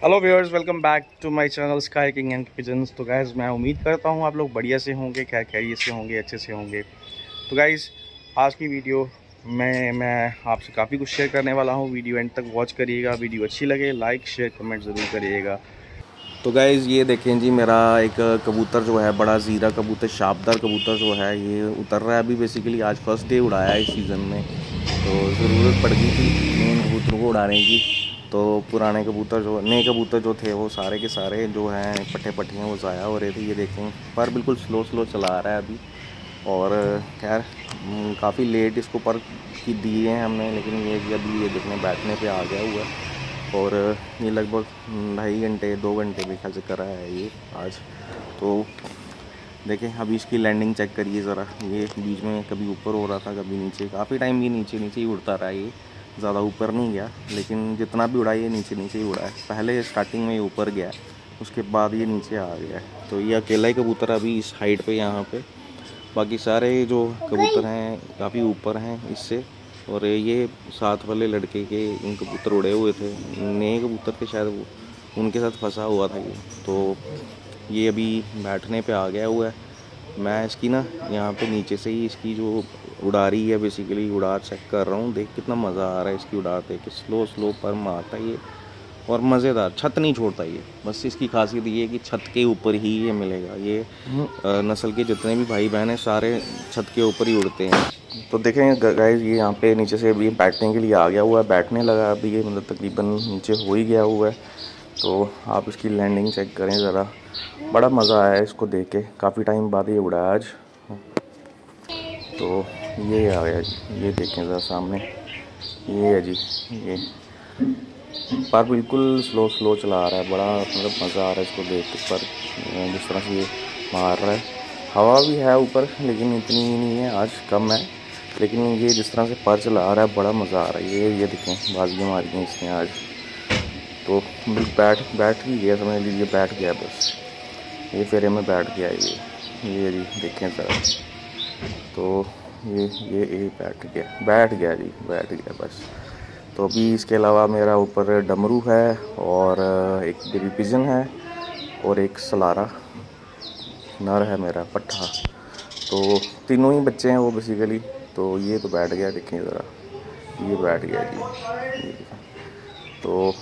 Hello viewers, welcome back to my channel sky king and pigeons. तो guys मैं उम्मीद करता हूँ आप लोग बढ़िया से होंगे, खैरियत से होंगे, अच्छे से होंगे। तो गाइज़ आज की वीडियो में मैं आपसे काफ़ी कुछ शेयर करने वाला हूँ। वीडियो एंड तक वॉच करिएगा। वीडियो अच्छी लगे लाइक शेयर कमेंट ज़रूर करिएगा। तो गाइज़ ये देखें जी, मेरा एक कबूतर जो है, बड़ा ज़ीरा कबूतर, शाबदार कबूतर जो है, ये उतर रहा है अभी। बेसिकली आज फर्स्ट डे उड़ाया है इस सीज़न में, तो ज़रूरत पड़ गई थी मेन कबूतरों को उड़ाने की। तो पुराने कबूतर जो नए कबूतर जो थे वो सारे के सारे जो हैं पट्टे पट्टियाँ वो ज़ाया हो रहे थे। ये देखें, पर बिल्कुल स्लो स्लो चला रहा है अभी। और खैर काफ़ी लेट इसको पर की दिए हैं हमने, लेकिन ये अभी ये देखने बैठने पे आ गया हुआ है। और ये लगभग 2.5 घंटे 2 घंटे भी ख्याल से कर रहा है ये आज। तो देखें अभी इसकी लैंडिंग चेक करिए ज़रा। ये बीच में कभी ऊपर हो रहा था कभी नीचे, काफ़ी टाइम ये नीचे नीचे ही उड़ता रहा। ये ज़्यादा ऊपर नहीं गया, लेकिन जितना भी उड़ा ये नीचे नीचे ही उड़ा है। पहले स्टार्टिंग में ये ऊपर गया, उसके बाद ये नीचे आ गया है। तो ये अकेला ही कबूतर अभी इस हाइट पे यहाँ पे, बाकी सारे जो कबूतर हैं काफ़ी ऊपर हैं इससे। और ये साथ वाले लड़के के इन कबूतर उड़े हुए थे, नए कबूतर थे शायद, वो उनके साथ फंसा हुआ था ये। तो ये अभी बैठने पे आ गया हुआ है। मैं इसकी ना यहाँ पे नीचे से ही इसकी जो उड़ा रही है, बेसिकली उड़ा चेक कर रहा हूँ। देख कितना मज़ा आ रहा है इसकी उड़ाते, कि स्लो स्लो पर मारता है ये और मज़ेदार, छत नहीं छोड़ता ये। बस इसकी खासियत ये है कि छत के ऊपर ही ये मिलेगा। ये नस्ल के जितने भी भाई बहन हैं सारे छत के ऊपर ही उड़ते हैं। तो देखें गाइस, ये यहाँ पे नीचे से अभी बैठने के लिए आ गया हुआ है, बैठने लगा अभी ये, मतलब तकरीबन नीचे हो ही गया हुआ है। तो आप इसकी लैंडिंग चेक करें ज़रा, बड़ा मज़ा आया इसको देख के। काफ़ी टाइम बाद ये उड़ा आज। तो ये आ गया जी, ये देखें ज़रा सामने, ये है जी। ये पर बिल्कुल स्लो स्लो चला रहा है, बड़ा मतलब मज़ा आ रहा है इसको देख के। पर जिस तरह से ये मार रहा है, हवा भी है ऊपर लेकिन इतनी नहीं है, आज कम है। लेकिन ये जिस तरह से पर चला रहा है बड़ा मज़ा आ रहा है। ये देखें बाजियाँ मारी हैं इसने आज। तो बैठ ही गया, समझ लीजिए बैठ गया बस, ये फेरे में बैठ गया ये जी देखें ज़रा। तो ये बैठ गया जी, बैठ गया बस। तो अभी इसके अलावा मेरा ऊपर डमरू है और एक बेबी पिजन है और एक सलारा नर है मेरा पट्ठा। तो तीनों ही बच्चे हैं वो बेसिकली। तो ये तो बैठ गया, देखें ज़रा, ये बैठ गया जी। तो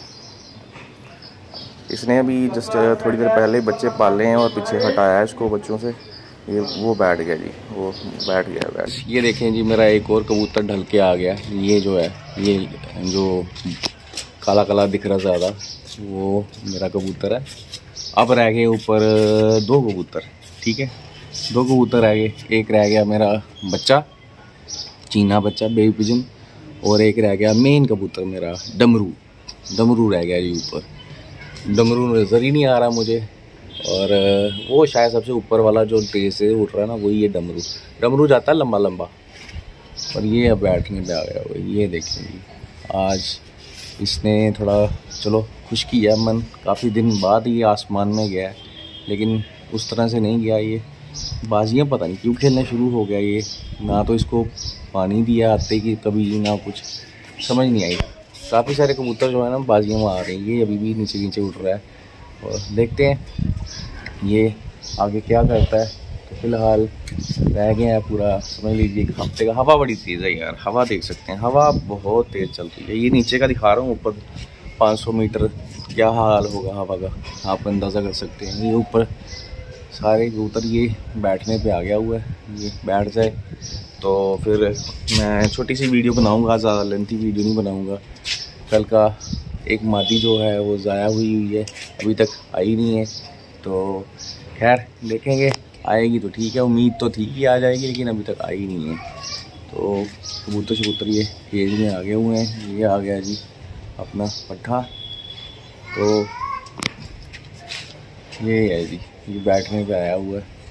इसने अभी जस्ट थोड़ी देर पहले बच्चे पाले हैं और पीछे हटाया इसको बच्चों से। ये वो बैठ गया जी, वो बैठ गया। ये देखें जी, मेरा एक और कबूतर ढल के आ गया। ये जो है, ये जो काला काला दिख रहा ज़्यादा, वो मेरा कबूतर है। अब रह गए ऊपर 2 कबूतर, ठीक है, 2 कबूतर रह गए। एक रह गया मेरा बच्चा, चीना बच्चा बेबी पिजन, और एक रह गया मेन कबूतर मेरा डमरू रह गया जी ऊपर। डमरू नज़र ही नहीं आ रहा मुझे, और वो शायद सबसे ऊपर वाला जो ट्रे से उठ रहा है ना, वही ये डमरू जाता है लंबा लंबा। और ये अब बैठने पे आ गया हुआ। ये देखिए आज इसने थोड़ा चलो खुश किया मन, काफ़ी दिन बाद ये आसमान में गया है, लेकिन उस तरह से नहीं गया। ये बाजियाँ पता नहीं क्यों खेलना शुरू हो गया ये, ना तो इसको पानी दिया आते कि कभी, ना कुछ समझ नहीं आई। काफ़ी सारे कबूतर जो है ना बाजियाँ मार रहे हैं, ये अभी भी नीचे नीचे उठ रहा है। और देखते हैं ये आगे क्या करता है। तो फिलहाल रह गया है पूरा, समझ लीजिए एक हफ्ते का। हवा बड़ी तेज़ है यार, हवा देख सकते हैं, हवा बहुत तेज़ चल रही है। ये नीचे का दिखा रहा हूँ, ऊपर 500 मीटर क्या हाल होगा हवा का, आप अंदाज़ा कर सकते हैं। ये ऊपर सारे कबूतर ये बैठने पे आ गया हुआ है। ये बैठ जाए तो फिर मैं छोटी सी वीडियो बनाऊँगा, ज़्यादा लेंथी वीडियो नहीं बनाऊँगा। कल का एक मादी जो है वो ज़ाया हुई है, अभी तक आई नहीं है। तो खैर देखेंगे, आएगी तो ठीक है, उम्मीद तो थी कि आ जाएगी, लेकिन अभी तक आई नहीं है। तो कबूतर ये केज में आ गए हुए हैं। ये आ गया जी अपना पट्ठा। तो ये है जी, ये बैठने पे आया हुआ है।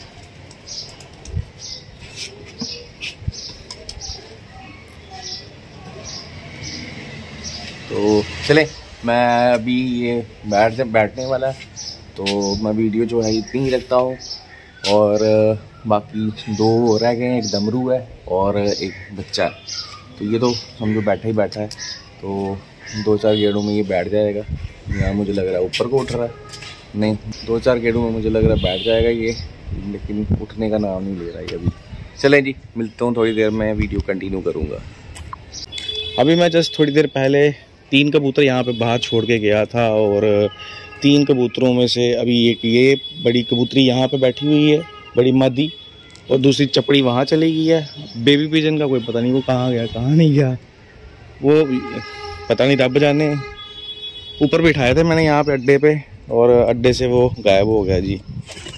तो चले, मैं अभी ये बैठने वाला है, तो मैं वीडियो जो है इतनी ही रखता हूँ। और बाकी 2 रह गए हैं, एक डमरू है और एक बच्चा है। तो ये तो समझो बैठा ही बैठा है। तो 2-4 गेड़ों में ये बैठ जाएगा। यहाँ मुझे लग रहा है ऊपर को उठ रहा है, नहीं 2-4 गेड़ों में मुझे लग रहा है बैठ जाएगा ये, लेकिन उठने का नाम नहीं ले रहा है अभी। चलें जी, मिलता हूँ थोड़ी देर में, वीडियो कंटिन्यू करूँगा। अभी मैं जस्ट थोड़ी देर पहले 3 कबूतर यहाँ पे बाहर छोड़ के गया था, और 3 कबूतरों में से अभी एक ये बड़ी कबूतरी यहाँ पे बैठी हुई है, बड़ी मादी, और दूसरी चपड़ी वहाँ चली गई है। बेबी पिजन का कोई पता नहीं वो कहाँ गया कहाँ नहीं गया, वो पता नहीं, रब जाने। ऊपर बिठाए थे मैंने यहाँ पे अड्डे पे, और अड्डे से वो गायब हो गया जी,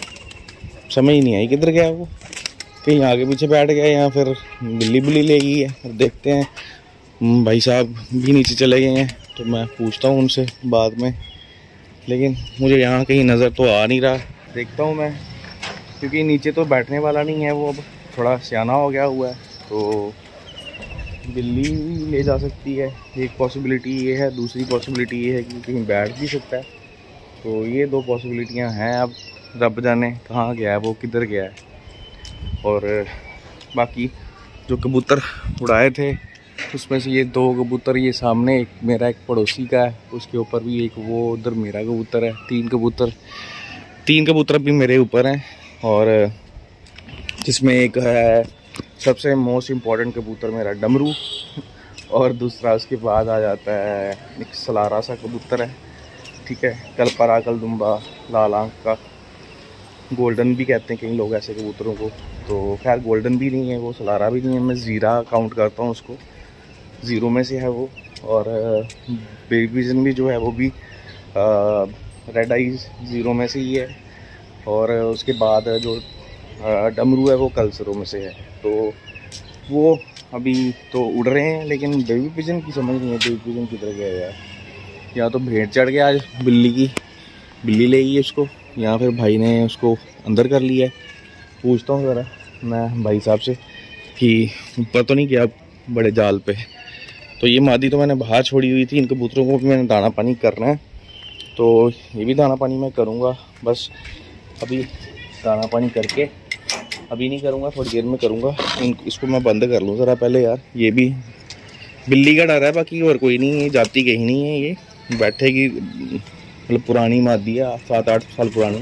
समझ ही नहीं आई किधर गया वो, कहीं आगे पीछे बैठ गया या फिर बिल्ली बुल्ली ले गई है। अब देखते हैं, भाई साहब भी नीचे चले गए हैं तो मैं पूछता हूँ उनसे बाद में, लेकिन मुझे यहाँ कहीं नज़र तो आ नहीं रहा। देखता हूँ मैं, क्योंकि नीचे तो बैठने वाला नहीं है वो, अब थोड़ा सियाना हो गया हुआ है, तो बिल्ली ले जा सकती है, एक पॉसिबिलिटी ये है। दूसरी पॉसिबिलिटी ये है कि कहीं बैठ भी सकता है। तो ये 2 पॉसिबिलिटियाँ हैं। अब रब जाने कहाँ गया है वो, किधर गया है। और बाकी जो कबूतर उड़ाए थे उसमें से ये 2 कबूतर ये सामने, एक मेरा एक पड़ोसी का है, उसके ऊपर भी एक वो उधर मेरा कबूतर है। 3 कबूतर भी मेरे ऊपर हैं, और जिसमें एक है सबसे मोस्ट इम्पॉर्टेंट कबूतर मेरा डमरू, और दूसरा उसके बाद आ जाता है एक सलारा सा कबूतर है, ठीक है, कलपरा कलदुम्बा लाल आंख का, गोल्डन भी कहते हैं कई लोग ऐसे कबूतरों को। तो खैर गोल्डन भी नहीं है वो, सलारा भी नहीं है, मैं ज़ीरा काउंट करता हूँ उसको, 0 में से है वो। और बेबी पिजन भी जो है वो भी रेड आइज 0 में से ही है, और उसके बाद जो डमरू है वो कल्सरों में से है। तो वो अभी तो उड़ रहे हैं, लेकिन बेबी पिजन की समझ नहीं है, बेबी पिजन किधर गया यार। या तो भेड़ चढ़ गया आज, बिल्ली ले गई उसको, या फिर भाई ने उसको अंदर कर लिया है। पूछता हूँ ज़रा मैं भाई साहब से कि ऊपर तो नहीं गया बड़े जाल पे। तो ये मादी तो मैंने बाहर छोड़ी हुई थी, इन कबूतरों को भी मैंने दाना पानी करना है, तो ये भी दाना पानी मैं करूँगा। बस अभी दाना पानी करके, अभी नहीं करूँगा, थोड़ी देर में करूँगा। इसको मैं बंद कर लूँ ज़रा पहले यार, ये भी बिल्ली का डर है, बाकी और कोई नहीं है, जाती कहीं नहीं है, ये बैठेगी। मतलब पुरानी मादी है, 7-8 साल पुरानी।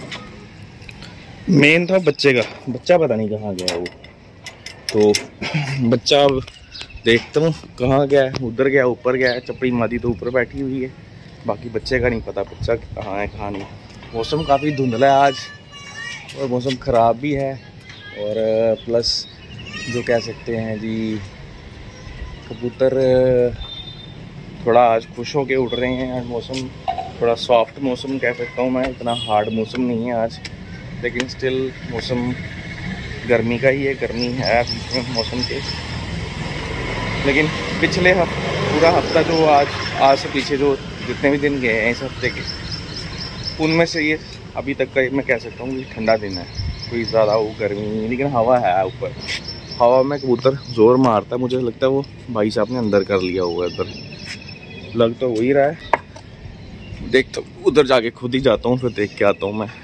मेन था बच्चे का, बच्चा पता नहीं कहाँ गया वो, तो बच्चा अब देखता हूँ कहाँ गया है, उधर गया ऊपर गया है। चपड़ी मादी तो ऊपर बैठी हुई है, बाकी बच्चे का नहीं पता बच्चा कहाँ है कहाँ नहीं। मौसम काफ़ी धुंधला है आज, और मौसम ख़राब भी है, और प्लस जो कह सकते हैं जी, कबूतर थोड़ा आज खुश होके उड़ रहे हैं। आज मौसम थोड़ा सॉफ्ट मौसम कह सकता हूँ मैं, इतना हार्ड मौसम नहीं है आज, लेकिन स्टिल मौसम गर्मी का ही है, गर्मी है मौसम के। लेकिन पिछले पूरा हफ्ता जो आज से पीछे जो जितने भी दिन गए हैं इस हफ्ते के, उनमें से ये अभी तक का मैं कह सकता हूँ कि ठंडा दिन है, कोई ज़्यादा वो गर्मी नहीं, लेकिन हवा है ऊपर। हवा में कबूतर ज़ोर मारता है, मुझे लगता है वो भाई साहब ने अंदर कर लिया हुआ है, इधर लग तो वही रहा है। देख तो उधर जाके खुद ही जाता हूँ, फिर देख के आता हूँ मैं।